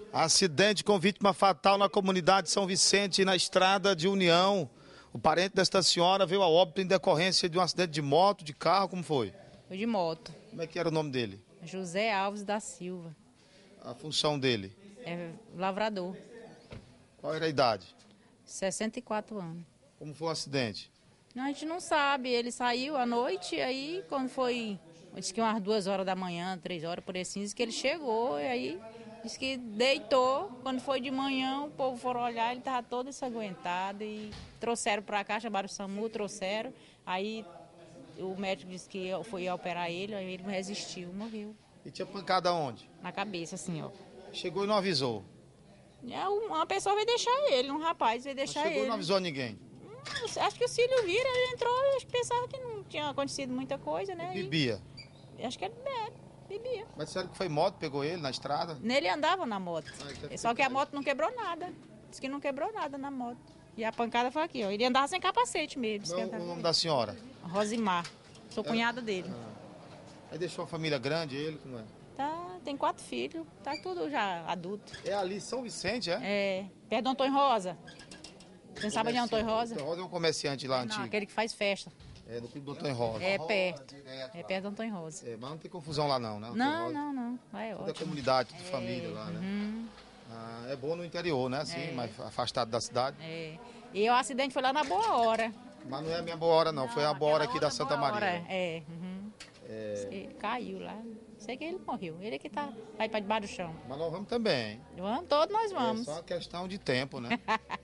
Acidente com vítima fatal na comunidade São Vicente, na estrada de União. O parente desta senhora veio a óbito em decorrência de um acidente de moto, de carro, como foi? Foi de moto. Como é que era o nome dele? José Alves da Silva. A função dele? É lavrador. Qual era a idade? 64 anos. Como foi o acidente? Não, a gente não sabe. Ele saiu à noite, aí quando foi, disse que umas 2 horas da manhã, 3 horas, por aí assim, disse que ele chegou, e aí disse que deitou. Quando foi de manhã, o povo foram olhar, ele estava todo ensanguentado e trouxeram para cá, chamaram o SAMU, trouxeram. Aí o médico disse que foi operar ele, aí ele não resistiu, morreu. E tinha pancada onde? Na cabeça, assim, ó. Chegou e não avisou? Uma pessoa veio deixar ele, um rapaz veio deixar Chegou ele. e não avisou ninguém? Acho que o Cílio vira, ele entrou e acho que pensava que não tinha acontecido muita coisa, né? Bebia? E acho que ele bebia. Mas disseram que foi moto, pegou ele na estrada? Nele andava na moto. então Só que a moto não quebrou nada. Disse que não quebrou nada na moto. E a pancada foi aqui, ó. Ele andava sem capacete mesmo. Disse que Não, andava. o nome da senhora? Rosimar. Sou cunhada dele. Aí deixou uma família grande, ele, como é? Tá, tem 4 filhos, tá tudo já adulto. É ali São Vicente, é? É, perto do Antônio Rosa. Você sabe onde é Antônio Rosa? Antônio Rosa é um comerciante lá Não, antigo. aquele que faz festa. É, no Clube do Antônio Rosa. É perto. É perto do Antônio Rosa. É, mas não tem confusão lá não, né? Antônio Não, Rosa. não. Vai, Tudo é ótimo. comunidade, tudo família lá, né? Ah, é bom no interior, né? Assim, mais afastado da cidade. É. E o acidente foi lá na Boa Hora. Mas não é a minha boa hora, não. Foi a boa hora aqui da Santa Boa Maria. Hora, é. Ele caiu lá. Sei que ele morreu. Ele que tá aí para debaixo do chão. Mas nós vamos também. Vamos, todos nós vamos. É só uma questão de tempo, né?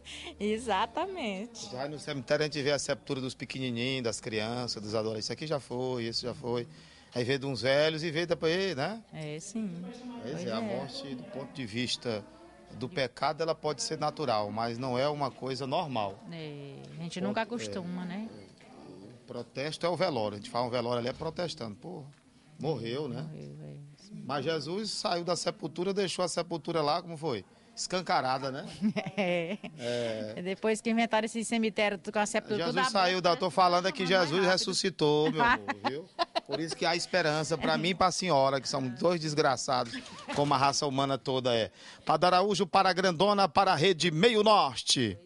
Exatamente. Já no cemitério a gente vê a sepultura dos pequenininhos, das crianças, dos adolescentes. Isso aqui já foi, isso já foi. Aí vê de uns velhos e vê depois, né? É, sim. Pois é, a morte, do ponto de vista do pecado, ela pode ser natural, mas não é uma coisa normal. É, a gente nunca acostuma, né? O protesto é o velório. A gente fala um velório ali é protestando. Pô, morreu, né? Morreu, Mas Jesus saiu da sepultura, deixou a sepultura lá, como foi? Escancarada, né? É. Depois que inventaram esse cemitério com a sepultura... Jesus saiu, tô falando aqui, Jesus ressuscitou, meu amor, viu? Por isso que há esperança para mim e para a senhora, que são dois desgraçados, como a raça humana toda é. Para Araújo, para a Grandona, para a Rede Meio Norte.